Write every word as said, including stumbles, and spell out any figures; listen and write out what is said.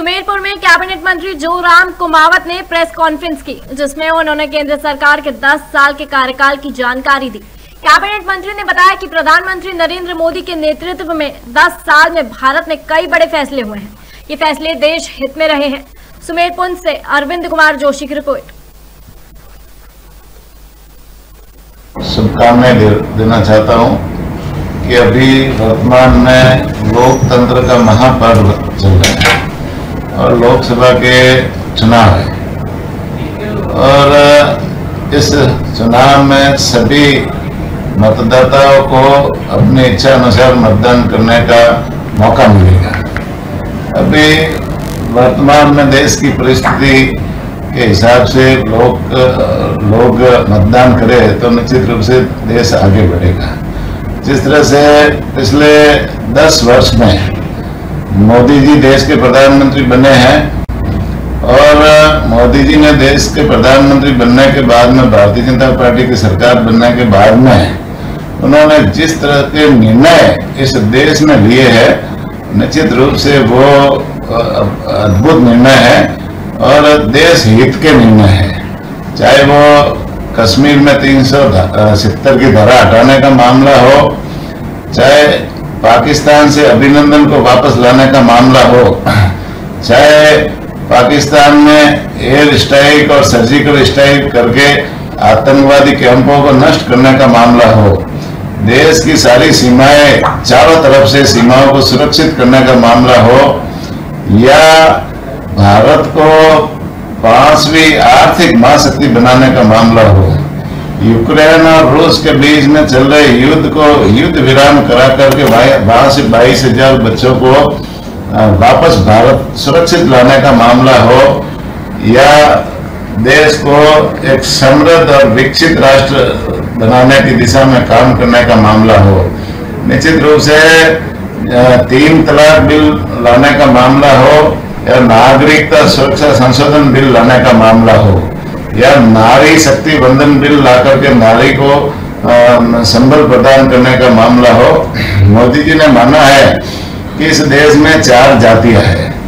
सुमेरपुर में कैबिनेट मंत्री जोराम कुमावत ने प्रेस कॉन्फ्रेंस की, जिसमें उन्होंने केंद्र सरकार के दस साल के कार्यकाल की जानकारी दी। कैबिनेट मंत्री ने बताया कि प्रधानमंत्री नरेंद्र मोदी के नेतृत्व में दस साल में भारत में कई बड़े फैसले हुए हैं। ये फैसले देश हित में रहे हैं। सुमेरपुर से अरविंद कुमार जोशी की रिपोर्ट। शुभकामनाएं देना चाहता हूं कि अभी वर्तमान में लोकतंत्र का महापर्व चल रहा है और लोकसभा के चुनाव है और इस चुनाव में सभी मतदाताओं को अपनी इच्छा अनुसार मतदान करने का मौका मिलेगा। अभी वर्तमान में देश की परिस्थिति के हिसाब से लोग लोग मतदान करें तो निश्चित रूप से देश आगे बढ़ेगा। जिस तरह से पिछले दस वर्ष में मोदी जी देश के प्रधानमंत्री बने हैं और मोदी जी ने देश के प्रधानमंत्री बनने के बाद में भारतीय जनता पार्टी की सरकार बनने के बाद में उन्होंने जिस तरह के निर्णय इस देश में लिए हैं, निश्चित रूप से वो अद्भुत निर्णय है और देश हित के निर्णय है। चाहे वो कश्मीर में तीन सौ सत्तर की धारा हटाने का मामला हो, चाहे पाकिस्तान से अभिनंदन को वापस लाने का मामला हो, चाहे पाकिस्तान में एयर स्ट्राइक और सर्जिकल स्ट्राइक करके आतंकवादी कैंपों को नष्ट करने का मामला हो, देश की सारी सीमाएं चारों तरफ से सीमाओं को सुरक्षित करने का मामला हो, या भारत को पांचवी आर्थिक महाशक्ति बनाने का मामला हो, यूक्रेन और रूस के बीच में चल रहे युद्ध को युद्ध विराम करा करके वहां से बाईस हजार बच्चों को वापस भारत सुरक्षित लाने का मामला हो, या देश को एक समृद्ध और विकसित राष्ट्र बनाने की दिशा में काम करने का मामला हो, निश्चित रूप से तीन तलाक बिल लाने का मामला हो, या नागरिकता सुरक्षा संशोधन बिल लाने का मामला हो, या नारी शक्ति बंधन बिल लाकर के नारी को संबल प्रदान करने का मामला हो, मोदी जी ने माना है कि इस देश में चार जातियां हैं।